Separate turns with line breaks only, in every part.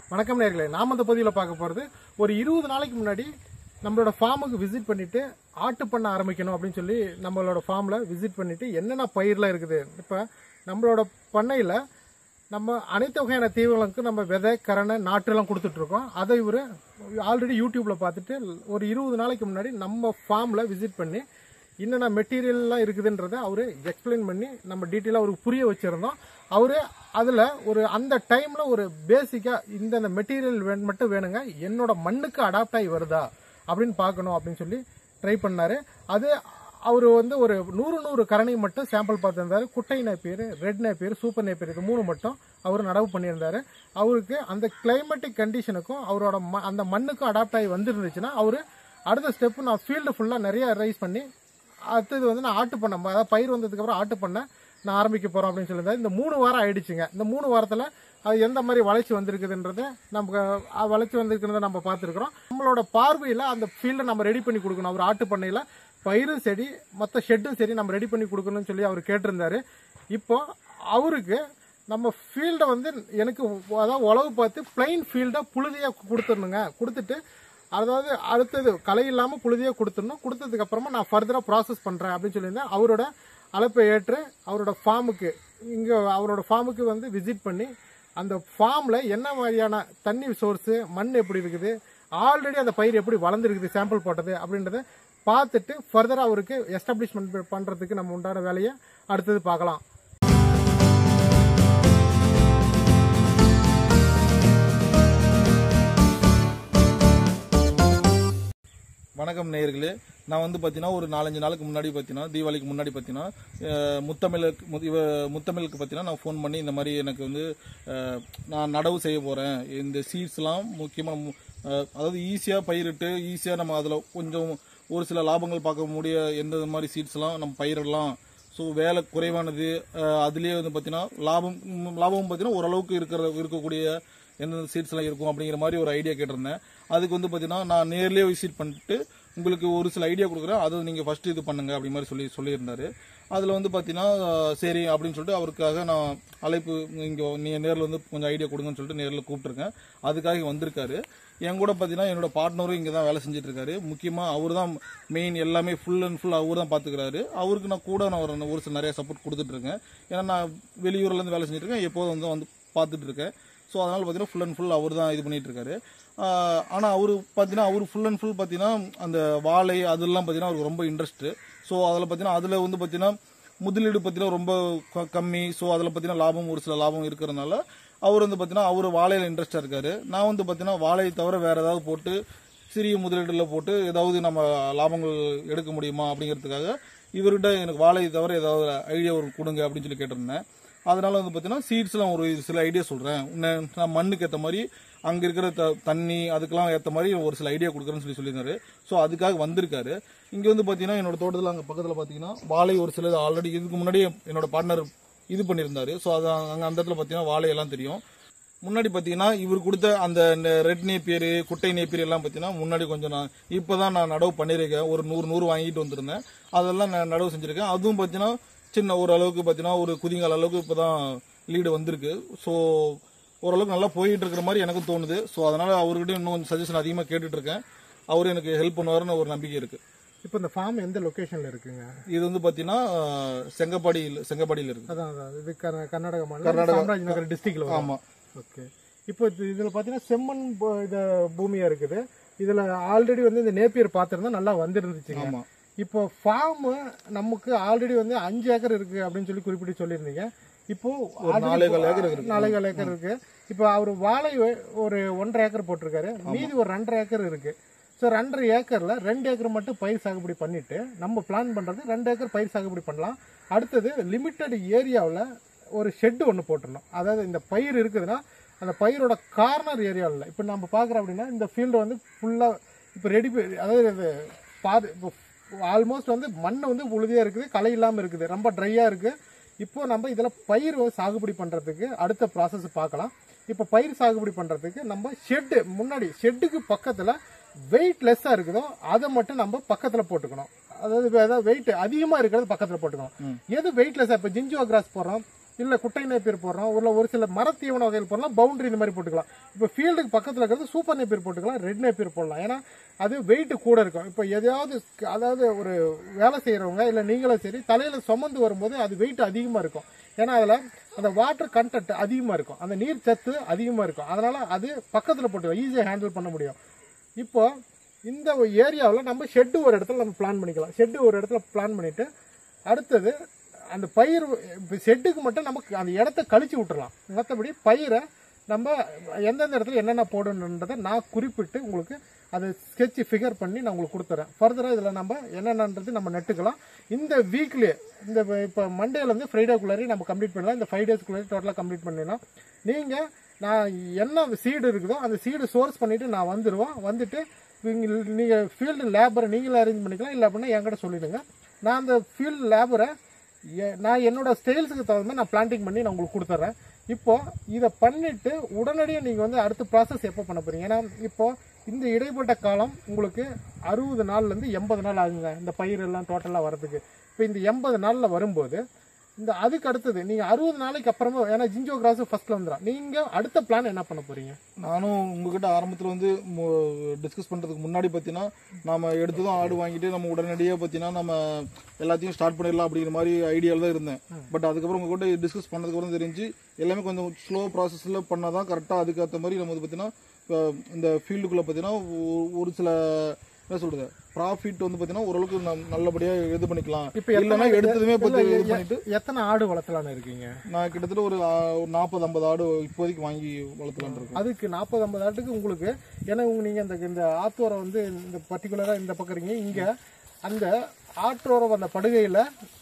வணக்கம் நேயர்களே, நாம இந்த பதிவில் பார்க்க போகிறது ஒரு 20 நாளைக்கு முன்னாடி நம்மளோட ஃபார்முக்கு விசிட் பண்ணிட்டு ஆட்டு பண்ண ஆரம்பிக்கணும் அப்படின்னு சொல்லி நம்மளோட ஃபார்மில் விசிட் பண்ணிட்டு என்னென்ன பயிரெலாம் இருக்குது. இப்போ நம்மளோட பண்ணையில் நம்ம அனைத்து வகையான தீவனங்களுக்கு நம்ம விதை, கரணை, நாற்றுலாம் கொடுத்துட்ருக்கோம். அதை இவர் ஆல்ரெடி யூடியூப்பில் பார்த்துட்டு ஒரு 20 நாளைக்கு முன்னாடி நம்ம ஃபார்மில் விசிட் பண்ணி என்னென்ன மெட்டீரியல்லாம் இருக்குதுன்றதை அவர் எக்ஸ்பிளைன் பண்ணி நம்ம டீட்டெயிலாக அவருக்கு புரிய வச்சுருந்தோம். அவர் அதில் ஒரு அந்த டைமில் ஒரு பேசிக்காக இந்த மெட்டீரியல் மட்டும் வேணுங்க, என்னோட மண்ணுக்கு அடாப்ட் ஆகி வருதா அப்படின்னு பார்க்கணும் அப்படின்னு சொல்லி ட்ரை பண்ணார். அது அவர் ஒரு 100 கரணை மட்டும் சாம்பிள் பார்த்துருந்தாரு. குட்டை Napier, red Napier, super Napier, இது 3 மட்டும் அவர் நடவு பண்ணியிருந்தாரு. அவருக்கு அந்த கிளைமேட்டிக் கண்டிஷனுக்கும் அவரோட அந்த மண்ணுக்கும் அடாப்ட் ஆகி வந்துருந்துச்சுன்னா அவர் அடுத்த ஸ்டெப்பு நான் ஃபீல்டு ஃபுல்லாக நிறைய ரைஸ் பண்ணி அடுத்தது நான் ஆட்டு பண்ண, அதாவது பயிர் வந்ததுக்கப்புறம் ஆட்டு பண்ண நான் ஆரம்பிக்க போகிறோம் அப்படின்னு சொல்லியிருந்தேன். இந்த 3 வாரம் ஆயிடுச்சுங்க. இந்த 3 வாரத்தில் அது எந்த மாதிரி வளர்ச்சி வந்திருக்குதுன்றதை நமக்கு வளர்ச்சி வந்திருக்கிறத நம்ம பார்த்துருக்குறோம். நம்மளோட பார்வையில் அந்த ஃபீல்டை நம்ம ரெடி பண்ணி கொடுக்கணும். அவர் ஆட்டு பண்ணையில் பயிரும் சரி மற்ற ஷெட்டும் சரி நம்ம ரெடி பண்ணி கொடுக்கணும்னு சொல்லி அவர் கேட்டிருந்தாரு. இப்போ அவருக்கு நம்ம ஃபீல்டை எனக்கு அதாவது உழவு பார்த்து பிளைன் ஃபீல்டை புழுதியாக கொடுத்துடணுங்க. கொடுத்துட்டு அதாவது அடுத்தது களை இல்லாமல் புழுதியாக கொடுத்துடணும். கொடுத்ததுக்கு அப்புறமா நான் ஃபர்தராக ப்ராசஸ் பண்ணுறேன் அப்படின்னு சொல்லியிருந்தேன். அவரோட அழைப்பை ஏற்று அவரோட ஃபார்முக்கு விசிட் பண்ணி அந்த ஃபார்மில் என்ன மாதிரியான தண்ணி சோர்ஸு, மண் எப்படி இருக்குது, ஆல்ரெடி அந்த பயிர் எப்படி வளர்ந்துருக்குது, சாம்பிள் போட்டது அப்படின்றத பார்த்துட்டு ஃபர்தராக அவருக்கு எஸ்டாப்ளிஷ்மெண்ட் பண்ணுறதுக்கு நம்ம உண்டான வேலையை அடுத்தது பார்க்கலாம்.
வணக்கம் நேயர்களே, நான் பார்த்தீங்கன்னா ஒரு 4-5 நாளுக்கு முன்னாடி பார்த்தீங்கன்னா தீபாவளிக்கு முன்னாடி பார்த்தீங்கன்னா முத்தமிழுக்கு பார்த்தீங்கன்னா நான் ஃபோன் பண்ணி இந்த மாதிரி எனக்கு நான் நடவு செய்ய போகிறேன், இந்த சீட்ஸ்லாம் முக்கியமாக அதாவது ஈஸியாக பயிரிட்டு ஈஸியாக நம்ம அதில் கொஞ்சம் ஒரு சில லாபங்கள் பார்க்க முடிய எந்த மாதிரி சீட்ஸ்லாம் நம்ம பயிரிடலாம், ஸோ வேலை குறைவானது, அதுலேயே பார்த்தீங்கன்னா லாபமும் பார்த்தீங்கன்னா ஓரளவுக்கு இருக்கக்கூடிய எந்தெந்த சீட்ஸ்லாம் இருக்கும் அப்படிங்கிற மாதிரி ஒரு ஐடியா கேட்டிருந்தேன். அதுக்கு பார்த்தீங்கன்னா நான் நேர்லேயே விசிட் பண்ணிட்டு உங்களுக்கு ஒரு சில ஐடியா கொடுக்குறேன், அதை நீங்கள் ஃபர்ஸ்ட் இது பண்ணுங்க அப்படி மாதிரி சொல்லியிருந்தாரு. அதில் பார்த்தீங்கன்னா சரி அப்படின்னு சொல்லிட்டு அவருக்காக நான் அழைப்பு இங்கே நீங்கள் நேரில் கொஞ்சம் ஐடியா கொடுங்கன்னு சொல்லிட்டு நேரில் கூப்பிட்டுருக்கேன். அதுக்காக வந்திருக்காரு. என் கூட பார்த்தீங்கன்னா என்னோட பார்ட்னரும் இங்கே தான் வேலை செஞ்சுட்டு இருக்காரு. முக்கியமாக அவர் தான் மெயின், எல்லாமே ஃபுல் அண்ட் ஃபுல் அவர் தான் பார்த்துக்கிறாரு. அவருக்கு நான் கூட ஒரு சில நிறைய சப்போர்ட் கொடுத்துட்ருக்கேன். ஏன்னா நான் வெளியூர்லேருந்து வேலை செஞ்சுட்டு இருக்கேன், எப்போதும் பார்த்துட்டு இருக்கேன். ஸோ அதனால் பார்த்தீங்கன்னா ஃபுல் அண்ட் ஃபுல் அவர் தான் இது பண்ணிட்டு இருக்காரு. ஆனால் அவர் பார்த்தீங்கன்னா ஃபுல் அண்ட் ஃபுல் பார்த்தீங்கன்னா அந்த வாழை அதெல்லாம் பார்த்தீங்கன்னா அவருக்கு ரொம்ப இன்ட்ரெஸ்ட்டு. ஸோ அதில் பார்த்தீங்கன்னா பார்த்தீங்கன்னா முதலீடு பார்த்தீங்கன்னா ரொம்ப கம்மி. ஸோ அதில் பார்த்தீங்கன்னா ஒரு சில லாபம் இருக்கிறதுனால அவர் பார்த்தீங்கன்னா அவர் வாழையில் இன்ட்ரெஸ்டாக இருக்காரு. நான் பார்த்தீங்கன்னா வாழையை தவிர வேற ஏதாவது போட்டு சிறிய முதலீடுல போட்டு ஏதாவது நம்ம லாபங்கள் எடுக்க முடியுமா அப்படிங்கிறதுக்காக இவர்கிட்ட எனக்கு வாழையை தவிர ஏதாவது ஐடியா கொடுங்க அப்படின்னு சொல்லி கேட்டிருந்தேன். அதனால பார்த்தீங்கன்னா சீட்ஸ்லாம் ஒரு சில ஐடியா சொல்கிறேன், நான் மண்ணுக்கு ஏற்ற மாதிரி அங்கே இருக்கிற தண்ணி அதுக்கெல்லாம் ஏற்ற மாதிரி ஒரு சில ஐடியா கொடுக்குறேன்னு சொல்லியிருந்தாரு. ஸோ அதுக்காக வந்திருக்காரு. இங்கே பார்த்தீங்கன்னா என்னோட தோட்டத்தில் அங்கே பக்கத்தில் பார்த்தீங்கன்னா வாழை ஒரு சில ஆல்ரெடி இதுக்கு முன்னாடி என்னோட பார்ட்னர் இது பண்ணியிருந்தாரு. ஸோ அது அங்கே அந்த இடத்துல பார்த்தீங்கன்னா வாழையெல்லாம் தெரியும். முன்னாடி பார்த்தீங்கன்னா இவர் கொடுத்த அந்த ரெட் நேப்பியர், குட்டை நேப்பியர் எல்லாம் பார்த்தீங்கன்னா முன்னாடி கொஞ்சம் இப்போ தான் நான் நடவு பண்ணியிருக்கேன். ஒரு 100 வாங்கிட்டு வந்திருந்தேன், அதெல்லாம் நான் நடவு செஞ்சுருக்கேன். அதுவும் பார்த்தீங்கன்னா சின்ன ஓரளவுக்கு பார்த்தீங்கன்னா ஒரு குதிங்கால அளவுக்கு இப்போ தான் லீடு வந்திருக்கு. ஸோ ஓரளவுக்கு நல்லா போயிட்டு இருக்கிற மாதிரி எனக்கும் தோணுது. ஸோ அதனால அவர்கிட்ட இன்னும் கொஞ்சம் சஜஷன் அதிகமாக கேட்டுட்டு இருக்கேன். அவரு எனக்கு ஹெல்ப் பண்ணுவாருன்னு ஒரு நம்பிக்கை இருக்கு.
இப்போ இந்த ஃபார்ம் எந்த லொகேஷன்ல இருக்குங்க?
இது பார்த்தீங்கன்னா செங்கப்பாடியில் இருக்கு.
அதான் இது கர்நாடக மாநிலம் டிஸ்ட்ரிக்ட்ல. ஆமா. ஓகே. இப்போ இதுல பாத்தீங்கன்னா செம்மண் பூமியா இருக்குது. இதுல ஆல்ரெடி இந்த நேப்பியர் பாத்திரம் நல்லா வந்துருந்துச்சுங்க. ஆமா. இப்போ ஃபார்ம் நமக்கு ஆல்ரெடி 5 ஏக்கர் இருக்கு அப்படின்னு சொல்லி குறிப்பிட்டு சொல்லியிருந்தீங்க. இப்போ 4 ஏக்கர் இருக்கு. இப்போ அவர் வாழை ஒரு 1.5 ஏக்கர் போட்டிருக்காரு, மீதி ஒரு 2.5 ஏக்கர் இருக்கு. ஸோ 2.5 ஏக்கர்ல 2 ஏக்கர் மட்டும் பயிர் சாகுபடி பண்ணிட்டு நம்ம பிளான் பண்றது 2 ஏக்கர் பயிர் சாகுபடி பண்ணலாம். அடுத்தது லிமிட்டட் ஏரியாவில் ஒரு ஷெட் ஒன்று போட்டுடணும். அதாவது இந்த பயிர் இருக்குதுன்னா அந்த பயிரோட கார்னர் ஏரியாவில் இப்போ நம்ம பார்க்குறோம் அப்படின்னா இந்த ஃபீல்டு ஃபுல்லாக இப்போ ரெடி, அதாவது இப்போ ஆல்மோஸ்ட் மண் உழுதியாக இருக்குது, களை இல்லாமல் இருக்குது, ரொம்ப ட்ரையாக இருக்குது. இப்போ நம்ம இதில் பயிர் சாகுபடி பண்ணுறதுக்கு அடுத்த ப்ராசஸ் பார்க்கலாம். இப்போ பயிர் சாகுபடி பண்ணுறதுக்கு நம்ம ஷெட்டுக்கு பக்கத்தில் வெயிட் லெஸ்ஸாக இருக்குதோ அதை மட்டும் நம்ம பக்கத்தில் போட்டுக்கணும். அதாவது வெயிட் அதிகமாக இருக்கிறது பக்கத்தில் போட்டுக்கணும். எது வெயிட் லெஸ்ஸாக, இப்போ ஜிஞ்சுவா கிராஸ் போடுறோம், இல்ல குட்டை நேப்பியர் போடுறோம், ஒரு சில மரத்தீவன வகைகள் போடலாம், பவுண்டரி இந்த மாதிரி போட்டுக்கலாம். இப்போ ஃபீல்டுக்கு பக்கத்துல இருக்கிறது சூப்பர் நேப்பியர் போட்டுக்கலாம், ரெட் நேப்பியர் போடலாம். ஏன்னா அது வெயிட் கூட இருக்கும். இப்போ எதையாவது அதாவது ஒரு வேலை செய்யறவங்க இல்ல நீங்களும் சரி தலையில சுமந்து வரும்போது அது வெயிட் அதிகமா இருக்கும். ஏன்னா அதுல அந்த வாட்டர் கண்டென்ட் அதிகமா இருக்கும், அந்த நீர் சத்து அதிகமா இருக்கும். அதனால அது பக்கத்துல போட்டு ஈஸியா ஹேண்டில் பண்ண முடியும். இப்போ இந்த ஏரியாவில் நம்ம ஷெட்டு ஒரு இடத்துல நம்ம பிளான் பண்ணிக்கலாம். ஷெட்டு ஒரு இடத்துல பிளான் பண்ணிட்டு அடுத்தது அந்த பயிர் ஷெட்டுக்கு மட்டும் நமக்கு அந்த இடத்த கழிச்சு விட்டுறலாம். மற்றபடி பயிரை நம்ம எந்தெந்த இடத்துல என்னென்ன போடணுன்றதை நான் குறிப்பிட்டு உங்களுக்கு அதை ஸ்கெட்ச் ஃபிகர் பண்ணி நான் உங்களுக்கு கொடுத்துறேன். ஃபர்தராக இதில் நம்ம என்னென்னன்றது நம்ம நட்டுக்கலாம். இந்த வீக்லேயே இந்த இப்போ மண்டேலேருந்து ஃப்ரைடேக்குள்ளாரி நம்ம கம்ப்ளீட் பண்ணலாம். இந்த 5 டேஸ்க்குள்ளாரி டோட்டலாக கம்ப்ளீட் பண்ணிடலாம். நீங்கள் நான் என்ன சீடு இருக்குதோ அந்த சீடு சோர்ஸ் பண்ணிவிட்டு நான் வந்துட்டு நீங்கள் ஃபீல்டு லேபரை நீங்களே அரேஞ்ச் பண்ணிக்கலாம். இல்லை அப்படின்னா என்கிட்ட சொல்லிவிடுங்க. நான் அந்த ஃபீல்டு லேபரை நான் என்னோட ஸ்டைல்ஸுக்கு தகுந்த மாதிரி நான் பிளான்டிங் பண்ணி நான் உங்களுக்கு கொடுத்துட்றேன். இப்போ இதை பண்ணிட்டு உடனடியாக நீங்கள் வந்து அடுத்த ப்ராசஸ் எப்போ பண்ண போறீங்க? ஏன்னா இப்போ இந்த இடைப்பட்ட காலம் உங்களுக்கு 60 நாள்லேருந்து 80 நாள் ஆகுங்க இந்த பயிர் எல்லாம் டோட்டலாக வரதுக்கு. இப்போ இந்த 80 நாளில் வரும்போது இந்த அதுக்கு அடுத்தது நீங்கள் 60 நாளைக்கு அப்புறமா, ஏன்னா ஜிஞ்சோ கிராஸ் ஃபர்ஸ்ட்ல வந்துடும், நீங்கள் அடுத்த பிளான் என்ன பண்ண போறீங்க?
நானும் உங்ககிட்ட ஆரம்பத்தில் வந்து டிஸ்கஸ் பண்ணுறதுக்கு முன்னாடி பார்த்தீங்கன்னா நம்ம எடுத்ததும் ஆடு வாங்கிட்டு நம்ம உடனடியாக பார்த்தீங்கன்னா நம்ம எல்லாத்தையும் ஸ்டார்ட் பண்ணிடலாம் அப்படிங்கிற மாதிரி ஐடியாவில் தான் இருந்தேன். பட் அதுக்கப்புறம் உங்ககிட்ட டிஸ்கஸ் பண்ணதுக்கப்புறம் தெரிஞ்சு எல்லாமே கொஞ்சம் ஸ்லோ ப்ராசஸில் பண்ணால் தான் கரெக்டாக அதுக்கேற்ற மாதிரி நம்ம வந்து பார்த்தீங்கன்னா இந்த ஃபீல்டுக்குள்ளே பார்த்தீங்கன்னா ஒரு சில என்ன சொல்றது ப்ராஃபிட் வந்து பார்த்தீங்கன்னா ஓரளவுக்கு நல்லபடியாக இது பண்ணிக்கலாம்.
இப்போ
இல்லைன்னா எடுத்ததுமே பண்ணிட்டு
எத்தனை ஆடு வளர்த்தலான்னு இருக்கீங்க?
நான் கிட்டத்தட்ட ஒரு 40-50 ஆடு இப்போதைக்கு வாங்கி வளர்த்தலான்னு இருக்கேன்.
அதுக்கு 40-50 ஆட்டுக்கு உங்களுக்கு, ஏன்னா நீங்க இந்த ஆத்தோரை வந்து இந்த பர்டிகுலரா இந்த பக்கம் இருக்கீங்க, இங்க அந்த ஆற்றோர அந்த படுகையில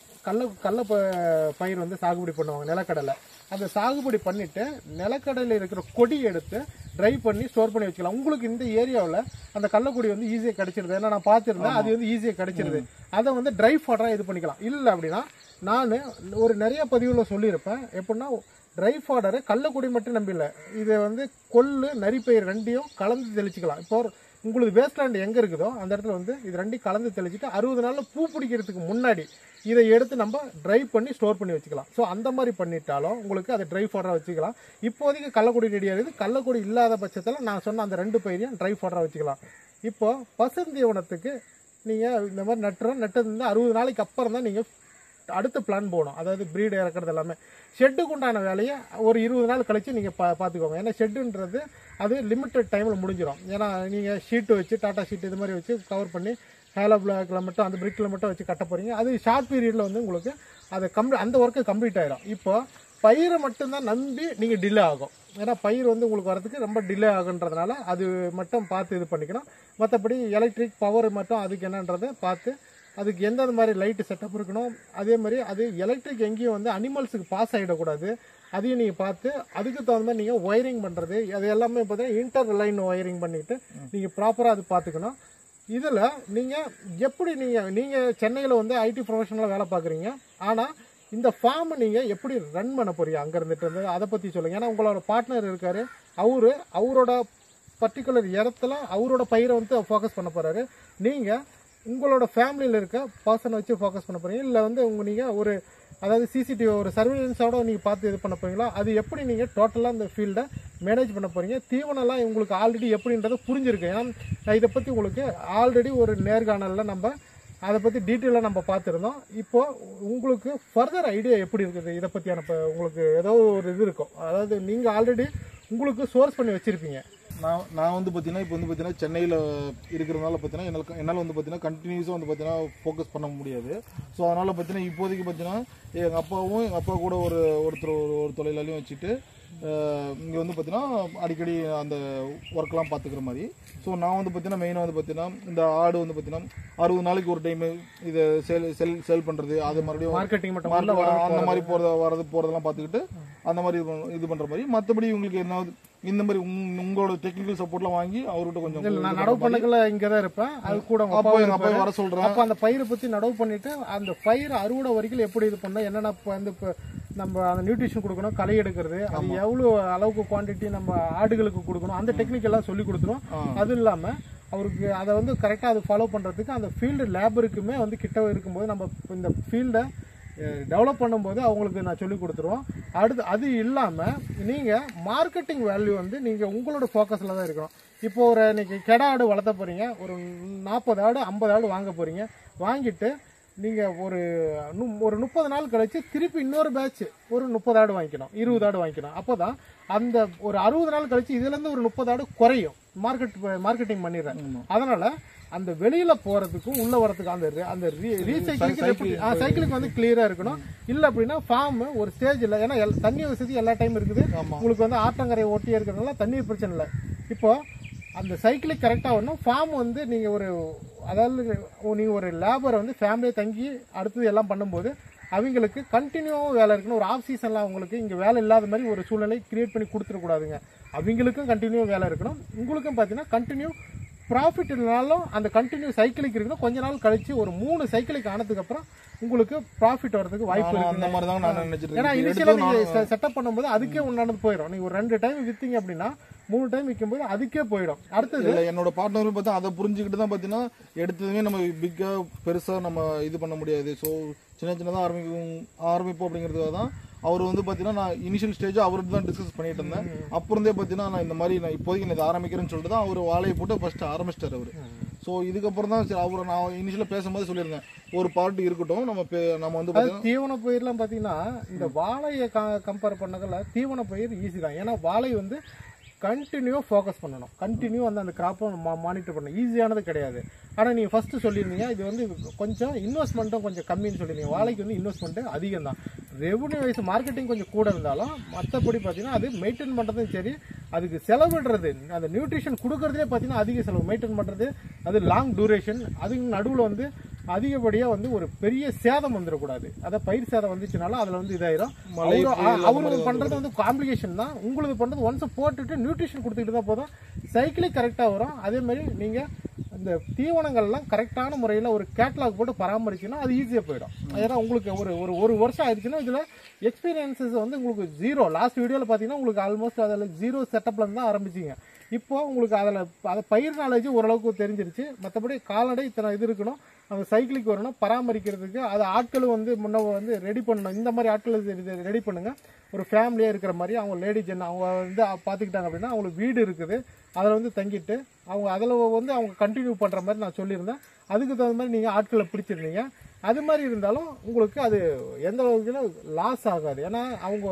கள்ள பயிர் வந்து சாகுபடி பண்ணுவாங்க, நிலக்கடலை. அந்த சாகுபடி பண்ணிட்டு நிலக்கடலையில் இருக்கிற கொடி எடுத்து ட்ரை பண்ணி ஸ்டோர் பண்ணி வச்சுக்கலாம். உங்களுக்கு இந்த ஏரியாவில் அந்த கள்ளக்குடி வந்து ஈஸியாக கிடைச்சிருது. ஏன்னா நான் பார்த்துருந்தேன், அது வந்து ஈஸியாக கிடைச்சிருது. அதை வந்து ட்ரை ஃபாடராக இது பண்ணிக்கலாம். இல்லை அப்படின்னா நான் ஒரு நிறைய பதிவில் சொல்லியிருப்பேன், எப்படின்னா ட்ரை ஃபாடரு கள்ளக்குடி மட்டும் நம்பில்லை, இதை வந்து கொள்ளு நரிப்பயிர் ரெண்டையும் கலந்து தெளிச்சுக்கலாம். இப்போ உங்களுக்கு வேஸ்ட்லேண்ட் எங்கே இருக்குதோ அந்த இடத்துல வந்து இது ரெண்டையும் கலந்து தெளிச்சுட்டு 60 நாளில் பூ பிடிக்கிறதுக்கு முன்னாடி இதை எடுத்து நம்ம ட்ரை பண்ணி ஸ்டோர் பண்ணி வச்சுக்கலாம். ஸோ அந்த மாதிரி பண்ணிட்டாலும் உங்களுக்கு அதை ட்ரை ஃபாடராக வச்சுக்கலாம். இப்போதைக்கு கள்ளக்குடி ரெடியாக இருக்குது. கள்ளக்குடி இல்லாத பட்சத்தில் நான் சொன்ன அந்த 2 பயிரையும் ட்ரை ஃபாடராக வச்சுக்கலாம். இப்போ பசுந்தீவனத்துக்கு நீங்கள் இந்த மாதிரி நட்டது 60 நாளைக்கு அப்புறம் தான் நீங்கள் அடுத்த பிளான் போகணும். அதாவது பிரீடு இறக்குறது எல்லாமே ஷெட்டுக்கு உண்டான வேலையை ஒரு 20 நாள் கழிச்சு நீங்கள் பார்த்துக்கோங்க. ஏன்னா ஷெட்டுன்றது அது லிமிட்டட் டைமில் முடிஞ்சிடும். ஏன்னா நீங்கள் ஷீட்டு வச்சு டாட்டா ஷீட் இது மாதிரி வச்சு கவர் பண்ணி ஹேலோ பிளாக்ல மட்டும் அந்த பிரிக்கில் மட்டும் வச்சு கட்ட போறீங்க. அது ஷார்ட் பீரியட்ல வந்து உங்களுக்கு அதை அந்த ஒர்க்கு கம்ப்ளீட் ஆயிடும். இப்போ பயிரை மட்டும்தான் நம்பி நீங்கள் டிலே ஆகும். ஏன்னா பயிர் வந்து உங்களுக்கு வரதுக்கு ரொம்ப டிலே ஆகுன்றதுனால அது மட்டும் பார்த்து இது பண்ணிக்கணும். மற்றபடி எலக்ட்ரிக் பவர் மட்டும் அதுக்கு என்னன்றதை பார்த்து அதுக்கு எந்தெந்த மாதிரி லைட்டு செட்டப் இருக்கணும். அதே மாதிரி அது எலக்ட்ரிக் எங்கேயும் வந்து அனிமல்ஸுக்கு பாஸ் ஆகிடக்கூடாது. அதையும் நீங்கள் பார்த்து அதுக்கு தகுந்த மாதிரி நீங்கள் ஒயரிங் பண்ணுறது அது எல்லாமே பார்த்தீங்கன்னா இன்டர் லைன் ஒயரிங் பண்ணிட்டு நீங்கள் ப்ராப்பராக அது பார்த்துக்கணும். இதில் நீங்கள் எப்படி நீங்கள் சென்னையில் வந்து ஐடி ப்ரொஃபஷனலாக வேலை பார்க்குறீங்க, ஆனால் இந்த ஃபார்மை நீங்கள் எப்படி ரன் பண்ண போறீங்க அங்கே இருந்துட்டு அதை பற்றி சொல்லுங்கள். ஏன்னா உங்களோட பார்ட்னர் இருக்காரு, அவரோட பர்டிகுலர் இடத்துல அவரோட பயிரை வந்து ஃபோக்கஸ் பண்ண போகிறாரு. நீங்கள் உங்களோட ஃபேமிலியில் இருக்க பர்சனை வச்சு ஃபோக்கஸ் பண்ண போகிறீங்க, இல்லை வந்து நீங்கள் ஒரு அதாவது சிசிடிவி ஒரு சர்வேலன்ஸோட நீங்கள் பார்த்து இது பண்ண போறீங்களா, அது எப்படி நீங்கள் டோட்டலாக இந்த ஃபீல்டை மேனேஜ் பண்ண போகிறீங்க. தீவனம்லாம் உங்களுக்கு ஆல்ரெடி எப்படின்றது புரிஞ்சிருக்கு. ஏன்னா நான் இதை பற்றி உங்களுக்கு ஆல்ரெடி ஒரு நேர்காணலில் நம்ம அதை பற்றி டீட்டெயிலாக நம்ம பார்த்துருந்தோம். இப்போது உங்களுக்கு ஃபர்தர் ஐடியா எப்படி இருக்குது இதை பற்றியான உங்களுக்கு ஏதோ ஒரு இது இருக்கும். அதாவது நீங்கள் ஆல்ரெடி உங்களுக்கு சோர்ஸ் பண்ணி வச்சுருப்பீங்க.
நான் வந்து பார்த்தீங்கன்னா இப்போ வந்து பார்த்தீங்கன்னா சென்னையில் இருக்கிறதுனால பார்த்தீங்கன்னா என்னால் வந்து பார்த்தீங்கன்னா கண்டினியூஸாக வந்து பார்த்தீங்கன்னா ஃபோக்கஸ் பண்ண முடியாது. ஸோ அதனால் பார்த்தீங்கன்னா இப்போதைக்கு பார்த்தீங்கன்னா எங்கள் அப்பா கூட ஒரு தொழிலாளியும் வச்சுட்டு இங்கே வந்து பார்த்தீங்கன்னா அடிக்கடி அந்த ஒர்க்லாம் பார்த்துக்கிற மாதிரி. ஸோ நான் வந்து பார்த்தீங்கன்னா மெயினாக வந்து பார்த்தீங்கன்னா இந்த ஆடு வந்து பார்த்தீங்கன்னா 60 நாளைக்கு ஒரு டைமு இதை சேல் பண்ணுறது, அது மறுபடியும்
மார்க்கெட்டிங் மட்டும்
அந்த மாதிரி போகிறதெல்லாம் பார்த்துக்கிட்டு அந்த மாதிரி இது பண்ணுற மாதிரி. மற்றபடி உங்களுக்கு என்ன இந்த மாதிரி உங்களோட டெக்னிக்கல் சப்போர்ட்லாம் வாங்கி அவர்கிட்ட கொஞ்சம்
நான் நடவு பண்ணக்கல இங்கே தான் இருப்பேன். அது கூட
அப்பா வர சொல்கிறேன்.
அப்போ அந்த பயிரை பற்றி நடவு பண்ணிட்டு அந்த பயிர் அறுவடை வரைக்கும் எப்படி இது பண்ண என்னென்ன வந்து நம்ம அந்த நியூட்ரிஷன் கொடுக்கணும், களை எடுக்கிறது, அது எவ்வளோ அளவுக்கு குவான்டிட்டி நம்ம ஆடுகளுக்கு கொடுக்கணும், அந்த டெக்னிக் எல்லாம் சொல்லி கொடுத்துரும். அது இல்லாமல் அவருக்கு அதை வந்து கரெக்டாக அதை ஃபாலோ பண்ணுறதுக்கு அந்த ஃபீல்டு லேபருக்குமே வந்து கிட்ட இருக்கும்போது நம்ம இந்த ஃபீல்டை டெவலப் பண்ணும்போது அவங்களுக்கு நான் சொல்லி கொடுத்துருவோம். அடுத்து அது இல்லாமல் நீங்கள் மார்க்கெட்டிங் வேல்யூ வந்து நீங்கள் உங்களோட ஃபோக்கஸில் தான் இருக்கணும். இப்போ ஒரு இன்னைக்கு கெடா ஆடு வளர்த்த போகிறீங்க, ஒரு 40 ஆடு 50 ஆடு வாங்க போகிறீங்க. வாங்கிட்டு நீங்கள் ஒரு 30 நாள் கழிச்சு திருப்பி இன்னொரு பேட்ச் ஒரு 30 ஆடு வாங்கிக்கணும், 20 ஆடு வாங்கிக்கணும். அப்போ தான் அந்த ஒரு 60 நாள் கழிச்சு இதுலேருந்து ஒரு 30 ஆடு குறையும். மார்க்கெட்டிங் பண்ணிடுறேன். அதனால அந்த வெளியில போறதுக்கும் உள்ள வரதுக்கும் அந்த சைக்கிளுக்கு வந்து கிளியரா இருக்கணும். இல்ல அப்படின்னா ஃபார்ம் ஒரு ஸ்டேஜ்ல, ஏன்னா தண்ணி வசதி எல்லா டைம் இருக்குது. உங்களுக்கு வந்து ஆற்றங்கரை ஒட்டியே இருக்கிறதுனால தண்ணீர் பிரச்சனை இல்லை. இப்போ அந்த சைக்கிளுக்கு கரெக்டா வரணும். ஃபார்ம் வந்து நீங்க நீங்க ஒரு லேபரை வந்து ஃபேமிலியை தங்கி அடுத்தது எல்லாம் பண்ணும்போது அவங்களுக்கு கண்டினியூவாக வேலை இருக்கணும். ஒரு ஆஃப் சீசன்ல அவங்களுக்கு இங்க வேலை இல்லாத மாதிரி ஒரு சூழ்நிலை கிரியேட் பண்ணி கொடுத்துடக்கூடாதுங்க. அவங்களுக்கும் கண்டினியூ வேலை இருக்கணும். உங்களுக்கும் பார்த்தீங்கன்னா கண்டினியூ ப்ராஃபிட் இல்லைனாலும் அந்த கண்டினியூ சைக்கிளுக்கு இருக்கணும். கொஞ்ச நாள் கழிச்சு ஒரு 3 சைக்கிளுக்கு ஆனதுக்கு அப்புறம் உங்களுக்கு ப்ராஃபிட் வரதுக்கு வாய்ப்பு இருக்கு. ஏன்னா இனிஷியலா நீங்க செட்டப் பண்ணும்போது அதுக்கே உண்டானது போயிடும். நீங்க ஒரு 2 டைம் வித்தீங்க அப்படின்னா 3 டைம் விற்கும் போது அதுக்கே போயிடும். அடுத்தது
என்னோட பார்ட்னர் பார்த்தா அதை புரிஞ்சுக்கிட்டு தான் பார்த்தீங்கன்னா எடுத்ததுமே நம்ம பிக்கா பெருசா நம்ம இது பண்ண முடியாது. ஸோ சின்னதாக ஆரம்பிப்போம் அப்படிங்கிறதுக்காக தான் அவர் வந்து பார்த்தீங்கன்னா நான் இனிஷியல் ஸ்டேஜ் அவர்கிட்ட தான் டிஸ்கஸ் பண்ணிட்டு இருந்தேன். அப்புறந்தே பார்த்தீங்கன்னா நான் இந்த மாதிரி நான் இப்போதைக்கு இதை ஆரம்பிக்கிறேன்னு சொல்லிட்டு தான் அவர் வாழையை போட்டு ஃபர்ஸ்ட் ஆரம்பிச்சிட்டார் அவர். ஸோ இதுக்கப்புறம் தான் சரி அவரை நான் இனிஷியலாக பேசும்போது சொல்லியிருந்தேன் ஒரு பார்ட்டி இருக்கட்டும். நம்ம வந்து
தீவன பயிர்லாம் பார்த்தீங்கன்னா இந்த வாழையை கம்பேர் பண்ணதில் தீவன பயிர் ஈஸி தான். ஏன்னா வாழை வந்து கண்டினியூ ஃபோக்கஸ் பண்ணணும், கண்டினியூ வந்து அந்த கிராப்பை மானிட்டர் பண்ணணும். ஈஸியானது கிடையாது. ஆனால் நீங்கள் ஃபர்ஸ்ட் சொல்லியிருந்தீங்க இது வந்து கொஞ்சம் இன்வெஸ்ட்மெண்ட்டும் கொஞ்சம் கம்மின்னு சொல்லியிருந்தீங்க. வாழைக்கு வந்து இன்வெஸ்ட்மெண்ட்டு அதிகம் தான். ரெவன்யூ வைஸ் மார்க்கெட்டிங் கொஞ்சம் கூட இருந்தாலும் மற்றபடி பார்த்தீங்கன்னா அது மெயின்டைன் பண்ணுறதும் சரி, அதுக்கு செலவிடுறது அந்த நியூட்ரிஷன் கொடுக்கறதுலே பார்த்தீங்கன்னா அதிக செலவு. மெயின்டைன் பண்ணுறது அது லாங் டூரேஷன். அதுக்கு நடுவில் வந்து அதிகப்படியாக வந்து ஒரு பெரிய சேதம் வந்துடக்கூடாது. அதை பயிர் சேதம் வந்துச்சுனாலும் அதில் வந்து இதாயிரும். அவரு பண்ணுறது வந்து காம்ப்ளிகேஷன் தான். உங்களுக்கு பண்ணுறது ஒன்ஸ் போட்டுட்டு நியூட்ரிஷன் கொடுத்துக்கிட்டு தான் போதும். சைக்கிளே கரெக்டாக வரும். அதே மாதிரி நீங்கள் இந்த தீவனங்கள்லாம் கரெக்டான முறையில் ஒரு கேட்லாக் போட்டு பராமரிச்சுன்னா அது ஈஸியாக போயிடும். ஏன்னா உங்களுக்கு ஒரு வருஷம் ஆயிடுச்சுன்னா இதில் எக்ஸ்பீரியன்ஸஸ் வந்து உங்களுக்கு ஜீரோ. லாஸ்ட் வீடியோவில் பார்த்தீங்கன்னா உங்களுக்கு ஆல்மோஸ்ட் அதில் 0 செட்டப்லேருந்து தான் ஆரம்பிச்சிங்க. இப்போ உங்களுக்கு அதில் பயிர் நாலேஜ் ஓரளவுக்கு தெரிஞ்சிருச்சு. மற்றபடி கால்நடை இத்தனை இது இருக்கணும், அந்த சைக்கிளுக்கு வரணும், பராமரிக்கிறதுக்கு அது ஆட்களும் வந்து முன்ன வந்து ரெடி பண்ணணும். இந்த மாதிரி ஆட்கள் ரெடி பண்ணுங்க. ஒரு ஃபேமிலியாக இருக்கிற மாதிரி அவங்க லேடிஸ் அவங்க வந்து பார்த்துக்கிட்டாங்க அப்படின்னா அவங்களுக்கு வீடு இருக்குது, அதில் வந்து தங்கிட்டு அவங்க அதில் வந்து அவங்க கண்டினியூ பண்ணுற மாதிரி நான் சொல்லியிருந்தேன். அதுக்கு தகுந்த மாதிரி நீங்கள் ஆட்களை பிடிச்சிருந்தீங்க. அது மாதிரி இருந்தாலும் உங்களுக்கு அது எந்த வகையிலும் லாஸ் ஆகாது. ஏன்னா அவங்க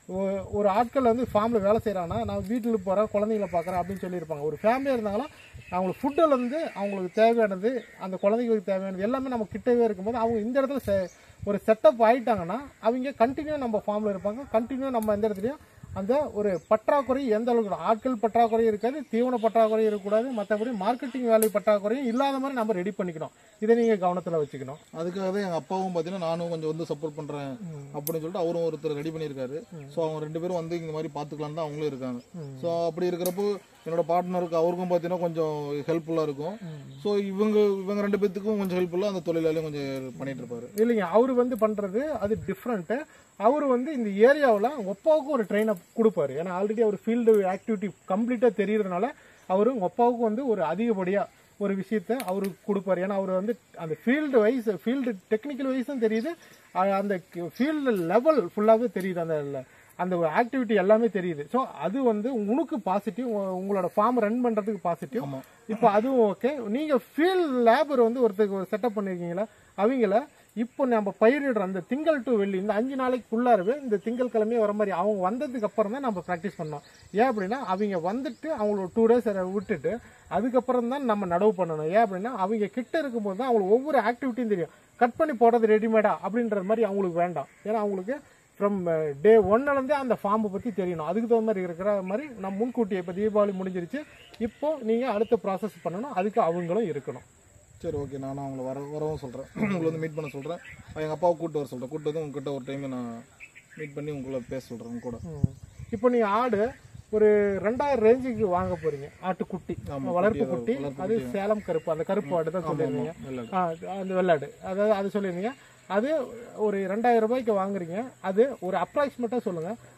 ஒரு ஆட்கள் வந்து ஃபார்மில் வேலை செய்கிறாங்கன்னா நான் வீட்டில் போகிறேன், குழந்தைங்கள பார்க்குறேன் அப்படின்னு சொல்லியிருப்பாங்க. ஒரு ஃபேமிலியாக இருந்தாலும் அவங்களுக்கு ஃபுட்டில் வந்து அவங்களுக்கு தேவையானது, அந்த குழந்தைங்களுக்கு தேவையானது எல்லாமே நம்ம கிட்டவே இருக்கும்போது அவங்க இந்த இடத்துல ஒரு செட்டப் ஆகிட்டாங்கன்னா அவங்க கண்டினியூ நம்ம ஃபார்மில் இருப்பாங்க. கண்டினியூ நம்ம எந்த இடத்துலையும் அந்த ஒரு பற்றாக்குறை எந்த அளவுக்கு ஆட்கள் பற்றாக்குறையும் இருக்காது, தீவன பற்றாக்குறையும் இருக்கக்கூடாது, மற்றபடி மார்க்கெட்டிங் வேலை பற்றாக்குறையும் இல்லாத மாதிரி நம்ம ரெடி பண்ணிக்கணும். இதை நீங்கள் கவனத்தில் வச்சுக்கணும்.
அதுக்காக தான் எங்கள் அப்பாவும் பார்த்தீங்கன்னா நானும் கொஞ்சம் வந்து சப்போர்ட் பண்ணுறேன் அப்படின்னு சொல்லிட்டு அவரும் ஒருத்தர் ரெடி பண்ணியிருக்காரு. ஸோ அவங்க 2 பேரும் வந்து இந்த மாதிரி பார்த்துக்கலான்னு தான் அவங்களும் இருக்காங்க. ஸோ அப்படி இருக்கிறப்போ என்னோட பார்ட்னருக்கு அவருக்கும் பார்த்தீங்கன்னா கொஞ்சம் ஹெல்ப்ஃபுல்லாக இருக்கும். ஸோ இவங்க 2 பேத்துக்கும் கொஞ்சம் ஹெல்ப்ஃபுல்லாக அந்த தொழிலாலையும் கொஞ்சம் பண்ணிட்டு இருப்பாரு.
இல்லைங்க, அவர் வந்து பண்ணுறது அது டிஃப்ரெண்ட்டு. அவர் வந்து இந்த ஏரியாவில் ஒப்பாவுக்கும் ஒரு ட்ரெயின் அப் கொடுப்பாரு. ஏன்னா ஆல்ரெடி அவர் ஃபீல்டு ஆக்டிவிட்டி கம்ப்ளீட்டாக தெரியறதுனால அவரு ஒப்பாவுக்கும் வந்து ஒரு அதிகப்படியாக ஒரு விஷயத்த அவருக்கு கொடுப்பாரு. ஏன்னா அவர் வந்து அந்த ஃபீல்டு டெக்னிக்கல் வைஸும் தெரியுது, அந்த ஃபீல்டு லெவல் ஃபுல்லாகவே தெரியுது, அந்த ஒரு ஆக்டிவிட்டி எல்லாமே தெரியுது. ஸோ அது வந்து உனக்கு பாசிட்டிவ், உங்களோட ஃபார்ம் ரன் பண்ணுறதுக்கு பாசிட்டிவ். இப்போ அதுவும் ஓகே. நீங்கள் ஃபீல்ட் லேபர் வந்து ஒருத்தருக்கு ஒரு செட்டப் பண்ணியிருக்கீங்களா, அவங்கள இப்போ நம்ம பயிரிடுற அந்த திங்கள் டு வெள்ளி இந்த 5 நாளைக்குள்ளாரவே இந்த திங்கள் கிழமையே வர மாதிரி அவங்க வந்ததுக்கு அப்புறம் தான் நம்ம ப்ராக்டிஸ் பண்ணோம். ஏன் அப்படின்னா அவங்க வந்துட்டு அவங்களோட 2 டேஸ் விட்டுட்டு அதுக்கப்புறம் தான் நம்ம நடவு பண்ணணும். ஏன் அப்படின்னா அவங்க கிட்ட இருக்கும்போது தான் அவங்களுக்கு ஒவ்வொரு ஆக்டிவிட்டியும் தெரியும். கட் பண்ணி போடுறது ரெடிமேடா அப்படின்ற மாதிரி அவங்களுக்கு வேண்டாம். ஏன்னா அவங்களுக்கு ஃப்ரம் டே 1லேருந்தே அந்த ஃபார்மை பற்றி தெரியணும். அதுக்கு தகுந்த மாதிரி இருக்கிற மாதிரி நம்ம முன்கூட்டியே இப்போ தீபாவளி முடிஞ்சிருச்சு, இப்போ நீங்கள் அடுத்த ப்ராசஸ் பண்ணணும், அதுக்கு அவங்களும் இருக்கணும்.
சரி, ஓகே. நானும் அவங்கள வரவும் சொல்கிறேன், உங்களை வந்து மீட் பண்ண சொல்கிறேன். எங்கள் அப்பாவை கூப்பிட்டு வர சொல்கிறேன். கூப்பிட்டு வந்து உங்ககிட்ட ஒரு டைம் நான் மீட் பண்ணி உங்களை பேச சொல்கிறேன் உங்க கூட.
இப்போ நீங்கள் ஆடு ஒரு 2000 ரேஞ்சுக்கு வாங்க போறீங்க, ஆட்டுக்குட்டி, வளர்ப்பு குட்டி. அது சேலம் கருப்பு, அந்த கருப்பு ஆடு தான் சொல்லியிருந்தீங்க, அந்த வெள்ளாடு, அதாவது அது சொல்லியிருந்தீங்க. அது ஒரு 2000 ரூபாய்க்கு வாங்குறீங்க. அது ஒரு அப்ராக்சிமேட்டா சொல்லுங்க,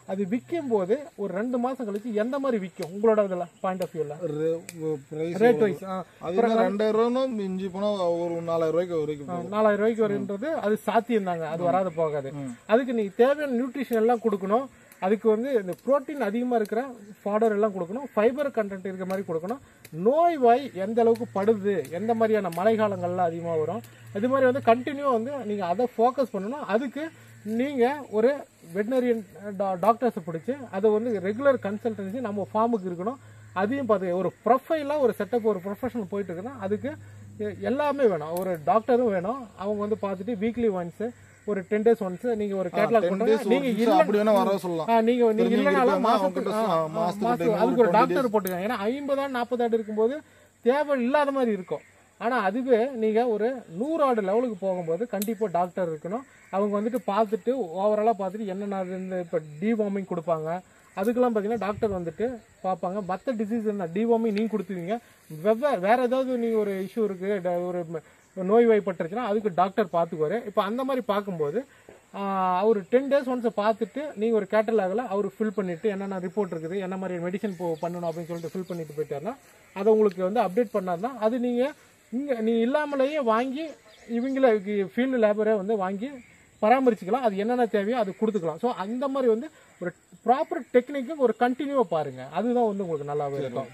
அது விற்கும் போது ஒரு 2 மாசம் கழிச்சு எந்த மாதிரி விற்கும் உங்களோட இதுல பாயிண்ட் ஆஃப் வியூல ரேட் வைஸ்?
அது 2000 ரூபா மிஞ்சி போனா ஒரு 4000 ரூபாய்க்கு வரைக்கும்
4000 ரூபாய்க்கு வருன்றது அது சாத்தியம் தாங்க, அது வராது போகாது. அதுக்கு நீங்க தேவையான நியூட்ரிஷன் எல்லாம் கொடுக்கணும். அதுக்கு வந்து இந்த புரோட்டீன் அதிகமா இருக்கிற ஃபாடர் எல்லாம் கொடுக்கணும், ஃபைபர் கண்டென்ட் இருக்கிற மாதிரி கொடுக்கணும். நோய்வாய் எந்த அளவுக்கு படுது, எந்த மாதிரியான மழை காலங்கள்லாம் அதிகமா வரும், அது மாதிரி வந்து கண்டினியூ வந்து நீங்க அதை ஃபோக்கஸ் பண்ணணும். அதுக்கு நீங்க ஒரு வெட்டினரியன் டாக்டர்ஸை பிடிச்சி அதை வந்து ரெகுலர் கன்சல்டன்சி நம்ம ஃபார்முக்கு இருக்கணும். அதையும் பார்த்து ஒரு ப்ரொஃபைலாக ஒரு செட்டப் ஒரு ப்ரொஃபஷனல் போயிட்டு இருக்குன்னா அதுக்கு எல்லாமே வேணும். ஒரு டாக்டரும் வேணும், அவங்க வந்து பார்த்துட்டு வீக்லி ஒன்ஸ் ஒரு 10 days ஒன்ஸ் நீங்க ஒரு கேட்டலாக் பண்ணுங்க. நீங்க நீங்க இல்லைனாலும் மாசத்துக்கு அதுக்கு ஒரு டாக்டர் போட்டுக்கோங்க. ஏன்னா 50 ஆடு 40 ஆடு இருக்கும்போது தேவை இல்லாத மாதிரி இருக்கும். ஆனா அதுவே நீங்க ஒரு 100 ஆடு லெவலுக்கு போகும்போது கண்டிப்பா டாக்டர் இருக்கணும். அவங்க வந்துட்டு பார்த்துட்டு ஓவராலா பார்த்துட்டு என்னென்ன இப்ப டிவார்மிங் கொடுப்பாங்க, அதுக்கெல்லாம் பாத்தீங்கன்னா டாக்டர் வந்துட்டு பார்ப்பாங்க. மற்ற டிசீஸ் என்ன டிவார்மிங் நீங்க கொடுத்துருவீங்க, வேற ஏதாவது நீங்க ஒரு இஷ்யூ இருக்கு, ஒரு நோய் வாய்ப்பட்டுருச்சுன்னா அதுக்கு டாக்டர் பார்த்துக்குவாரு. இப்போ அந்த மாதிரி பார்க்கும்போது அவர் 10 days ஒன்ஸ் பார்த்துட்டு நீங்கள் ஒரு கேட்டலாகில் அவர் ஃபில் பண்ணிட்டு என்னென்ன ரிப்போர்ட் இருக்குது, என்ன மாதிரி மெடிசன் பண்ணணும் அப்படின்னு சொல்லிட்டு ஃபில் பண்ணிட்டு போயிட்டாருன்னா அதை உங்களுக்கு வந்து அப்டேட் பண்ணாருன்னா அது நீங்கள் இல்லாமலேயே வாங்கி இவங்கள ஃபீல்டு லேபரே வந்து வாங்கி பராமரிச்சுக்கலாம். அது என்னென்ன தேவையோ அது கொடுத்துக்கலாம். ஸோ அந்த மாதிரி வந்து ஒரு ப்ராப்பர் டெக்னிக்கு ஒரு கண்டினியூவாக பாருங்க, அதுதான் வந்து உங்களுக்கு நல்லாவே இருக்கும்.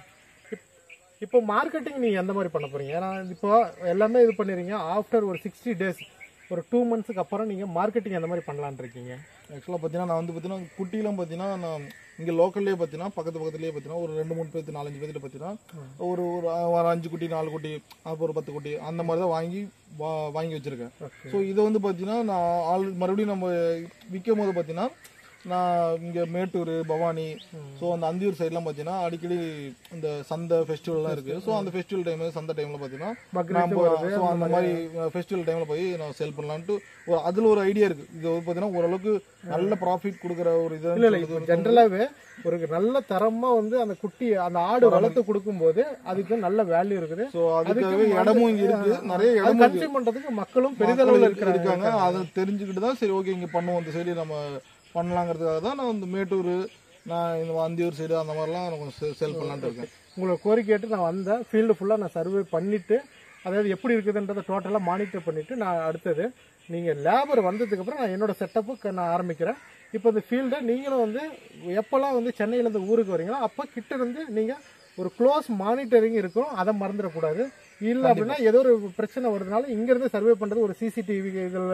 இப்போ மார்க்கெட்டிங் நீங்கள் எந்த மாதிரி பண்ண போறீங்க? ஏன்னா இப்போ எல்லாமே இது பண்ணிடுறீங்க. ஆஃப்டர் ஒரு 60 days ஒரு 2 monthsக்கு அப்புறம் நீங்கள் மார்க்கெட்டிங் எந்த மாதிரி பண்ணலான்னு இருக்கீங்க?
ஆக்சுவலாக பார்த்தீங்கன்னா நான் வந்து பார்த்தீங்கன்னா குட்டிலாம் பார்த்தீங்கன்னா நான் இங்கே லோக்கல்லே பார்த்தீங்கன்னா பக்கத்துலேயே பார்த்தீங்கன்னா ஒரு 2-3 பேர்த்து 4-5 பேர்த்து பார்த்தீங்கன்னா ஒரு 5 குட்டி 4 குட்டி அப்புறம் ஒரு 10 குட்டி அந்த மாதிரி தான் வாங்கி வச்சிருக்கேன். ஸோ இதை வந்து பார்த்தீங்கன்னா நான் மறுபடியும் நம்ம விற்கும் போது பார்த்தீங்கன்னா நான் இங்கே மேட்டூர் பவானி ஸோ அந்த அந்தியூர் சைட்லாம் பார்த்தீங்கன்னா அடிக்கடி இந்த சந்தை ஃபெஸ்டிவல்லாம் இருக்குது. ஸோ அந்த ஃபெஸ்டிவல் டைம் சந்தை டைமில் பார்த்தீங்கன்னா அந்த மாதிரி ஃபெஸ்டிவல் டைமில் போய் நான் சேல் பண்ணலான்ட்டு அதில் ஒரு ஐடியா இருக்குது. இது பார்த்தீங்கன்னா ஓரளவுக்கு நல்ல ப்ராஃபிட் கொடுக்குற ஒரு இது.
ஜென்ரலாகவே ஒரு நல்ல தரமாக வந்து அந்த குட்டி அந்த ஆடு வளர்த்து கொடுக்கும்போது அதுக்கு நல்ல வேல்யூ இருக்குது.
ஸோ அதுக்காகவே இடமும் இங்கே இருக்குது, நிறைய இடம்
கன்சியூம் பண்ணுறதுக்கு மக்களும் பெரிதளவில்
இருக்காங்க. அதை தெரிஞ்சுக்கிட்டு தான் சரி ஓகே இங்கே பண்ணுவோம், இந்த சைடு நம்ம பண்ணலாங்கிறதுக்காக தான் நான் இந்த மேட்டூர் நான் இந்த அந்தியூர் சைடு அந்த மாதிரிலாம் நான் கொஞ்சம் சேல் பண்ணலான்ட்டு இருக்கேன்.
உங்களை கோரிக்கைட்டு நான் வந்தேன், ஃபீல்டு ஃபுல்லாக நான் சர்வே பண்ணிவிட்டு அதாவது எப்படி இருக்குதுன்றதை டோட்டலாக மானிட்டர் பண்ணிவிட்டு நான் அடுத்தது நீங்கள் லேபர் வந்ததுக்கப்புறம் நான் என்னோடய செட்டப்புக்கு நான் ஆரம்பிக்கிறேன். இப்போ இந்த ஃபீல்டை நீங்களும் வந்து எப்போல்லாம் வந்து சென்னையிலேருந்து ஊருக்கு வரீங்களோ அப்போ கிட்ட இருந்து நீங்கள் ஒரு க்ளோஸ் மானிட்டரிங் இருக்கும், அதை மறந்துடக்கூடாது. இல்லை அப்படின்னா ஏதோ ஒரு பிரச்சனை வருதுனால இங்கிருந்து சர்வே பண்றது ஒரு சிசிடிவி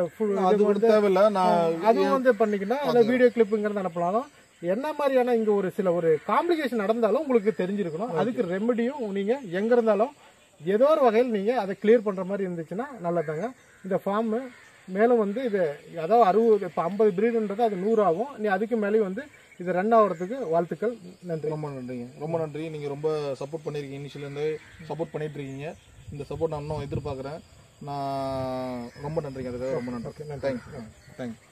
அதுவும் வந்து பண்ணிக்கிட்டா அதில் வீடியோ கிளிப்புங்கிறது அனுப்பலாம். என்ன மாதிரியான இங்க ஒரு சில ஒரு காம்ப்ளிகேஷன் நடந்தாலும் உங்களுக்கு தெரிஞ்சிருக்கணும். அதுக்கு ரெமெடியும் நீங்க எங்க இருந்தாலும் ஏதோ ஒரு வகையில் நீங்க அதை கிளியர் பண்ற மாதிரி இருந்துச்சுன்னா நல்லதாங்க. இந்த ஃபார்ம் மேலும் வந்து இது அதாவது 60 இப்போ 50 பிரீடுன்றது அது 100 ஆகும். நீ அதுக்கு மேலேயும் வந்து இது ரன் ஆகிறதுக்கு வாழ்த்துக்கள். நன்றி.
ரொம்ப நன்றிங்க, ரொம்ப நன்றி. நீங்கள் ரொம்ப சப்போர்ட் பண்ணியிருக்கீங்க, இனிஷியலேருந்து சப்போர்ட் பண்ணிட்டு இருக்கீங்க. இந்த சப்போர்ட் நான் இன்னும் எதிர்பார்க்குறேன். நான் ரொம்ப நன்றிங்க, அதுக்காக ரொம்ப நன்றி. தேங்க்யூ.